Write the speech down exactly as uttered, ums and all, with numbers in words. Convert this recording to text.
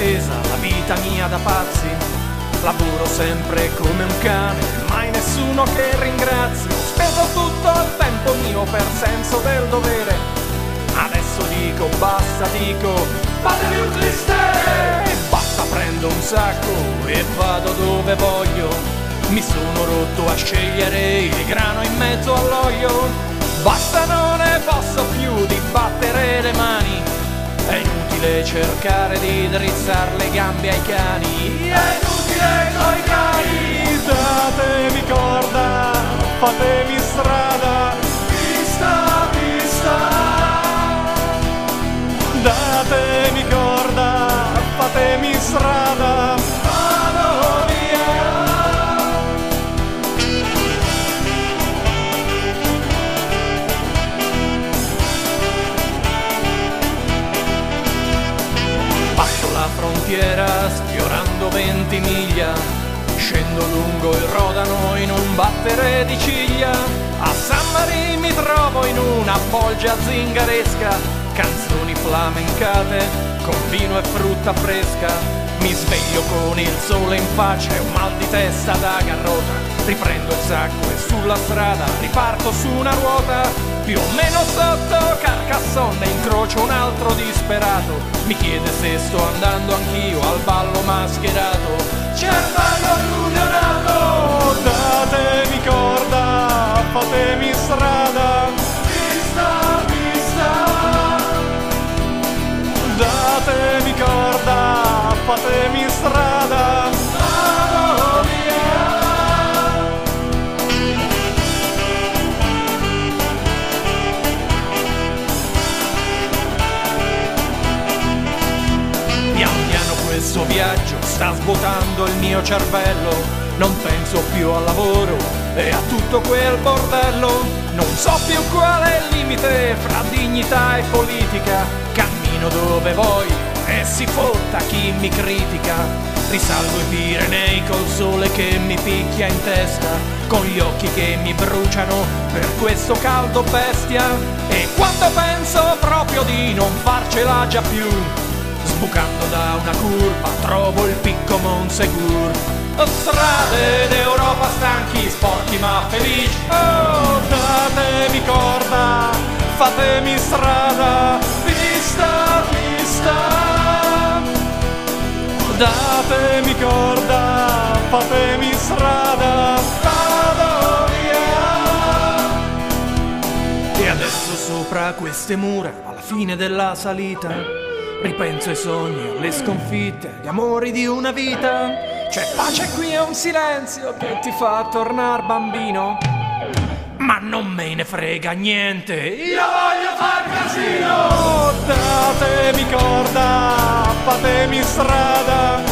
attesa, la vita mia da pazzi. Lavoro sempre come un cane, mai nessuno che ringrazio. Ho speso tutto il tempo mio per senso del dovere. Adesso dico basta, dico fatevi un clistere. E basta, prendo un sacco e vado dove voglio. Mi sono rotto a scegliere il grano in mezzo all'olio. Basta, non ne posso più di battere le mani. È inutile cercare di drizzare le gambe ai cani. È inutile coi cani. Datemi corda, fatemi strada, Pista, pista. datemi corda, fatemi strada. Vado via. Passo la frontiera sfiorando venti miglia. Scendo lungo il Rodano in un battere di ciglia. A San Marì mi trovo in una bolgia zingaresca. Canzoni flamencate con vino e frutta fresca. Mi sveglio con il sole in faccia e un mal di testa da garrota. Riprendo il sacco e sulla strada riparto su una ruota. Più o meno sotto Carcassonne incrocio un altro disperato. Mi chiede se sto andando anch'io al ballo mascherato. Cervello illuminato. Datemi corda, fatemi strada, Pista, pista. datemi corda, fatemi strada. Vado via. Pian piano questo viaggio sta svuotando il mio cervello. Non penso più al lavoro e a tutto quel bordello. Non so più qual è il limite fra dignità e politica. Cammino dove voglio e si fotta chi mi critica. Risalgo i Pirenei col sole che mi picchia in testa, con gli occhi che mi bruciano per questo caldo bestia. E quando penso proprio di non farcela già più, sbucando da una curva trovo il picco Monsegur. Strade d'Europa stanchi, sporchi ma felici. Oh, datemi corda, fatemi strada, Pista, pista. datemi corda, fatemi strada. Vado via. E adesso sopra queste mura, alla fine della salita, ripenso ai sogni, alle sconfitte, agli amori di una vita. C'è pace qui e un silenzio che ti fa tornar bambino. Ma non me ne frega niente, io voglio far casino. Datemi corda, fatemi strada,